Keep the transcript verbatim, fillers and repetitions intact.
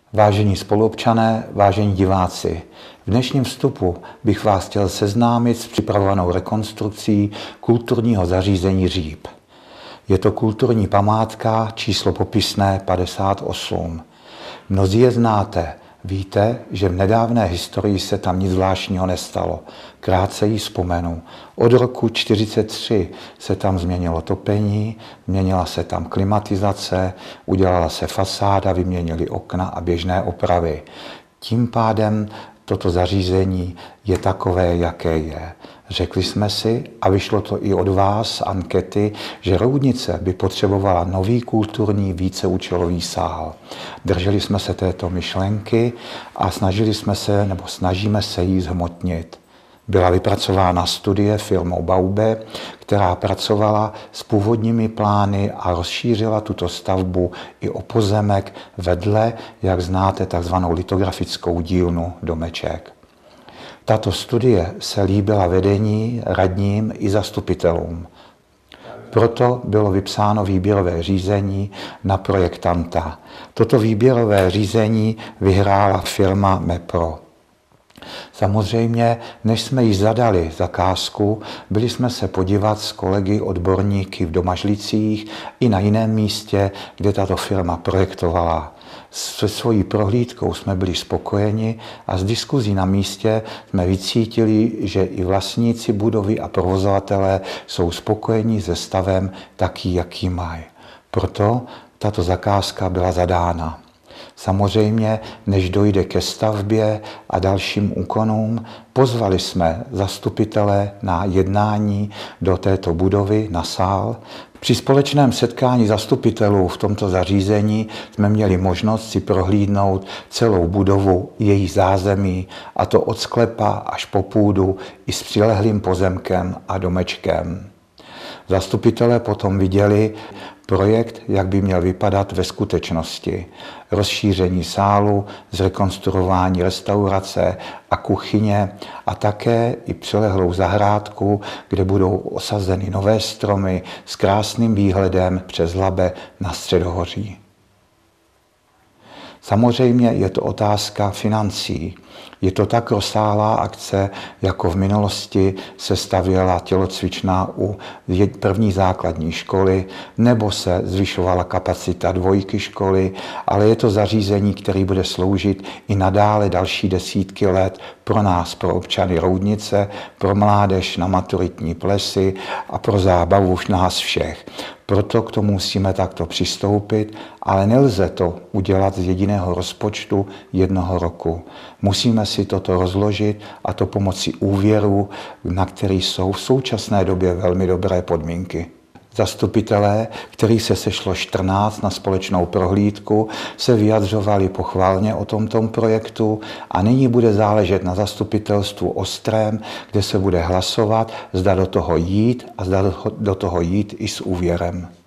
Vážení spoluobčané, vážení diváci, v dnešním vstupu bych vás chtěl seznámit s připravovanou rekonstrukcí kulturního zařízení Říp. Je to kulturní památka číslo popisné padesát osm. Mnozí je znáte. Víte, že v nedávné historii se tam nic zvláštního nestalo. Krátce ji vzpomenu. Od roku čtyřicet tři se tam změnilo topení, změnila se tam klimatizace, udělala se fasáda, vyměnili okna a běžné opravy. Tím pádem toto zařízení je takové, jaké je. Řekli jsme si, a vyšlo to i od vás z ankety, že Roudnice by potřebovala nový kulturní víceúčelový sál. Drželi jsme se této myšlenky a snažili jsme se, nebo snažíme se jí zhmotnit. Byla vypracována studie firmou Baube, která pracovala s původními plány a rozšířila tuto stavbu i o pozemek vedle, jak znáte, takzvanou litografickou dílnu domeček. Tato studie se líbila vedení, radním i zastupitelům. Proto bylo vypsáno výběrové řízení na projektanta. Toto výběrové řízení vyhrála firma MEPRO. Samozřejmě, než jsme již zadali zakázku, byli jsme se podívat s kolegy odborníky v Domažlicích i na jiném místě, kde tato firma projektovala. Se svojí prohlídkou jsme byli spokojeni a z diskuzí na místě jsme vycítili, že i vlastníci budovy a provozovatelé jsou spokojeni se stavem taký, jaký mají. Proto tato zakázka byla zadána. Samozřejmě, než dojde ke stavbě a dalším úkonům, pozvali jsme zastupitele na jednání do této budovy, na sál. Při společném setkání zastupitelů v tomto zařízení jsme měli možnost si prohlídnout celou budovu, její zázemí, a to od sklepa až po půdu i s přilehlým pozemkem a domečkem. Zastupitelé potom viděli projekt, jak by měl vypadat ve skutečnosti. Rozšíření sálu, zrekonstruování restaurace a kuchyně a také i přilehlou zahrádku, kde budou osazeny nové stromy s krásným výhledem přes Labe na Středohoří. Samozřejmě je to otázka financí. Je to tak rozsáhlá akce, jako v minulosti se stavěla tělocvična u první základní školy, nebo se zvyšovala kapacita dvojky školy, ale je to zařízení, které bude sloužit i nadále další desítky let pro nás, pro občany Roudnice, pro mládež na maturitní plesy a pro zábavu nás všech. Proto k tomu musíme takto přistoupit, ale nelze to udělat z jediného rozpočtu jednoho roku. Musíme si toto rozložit, a to pomocí úvěru, na který jsou v současné době velmi dobré podmínky. Zastupitelé, kterých se sešlo čtrnáct na společnou prohlídku, se vyjadřovali pochválně o tomto projektu a nyní bude záležet na zastupitelstvu Ostrém, kde se bude hlasovat, zda do toho jít a zda do toho jít i s úvěrem.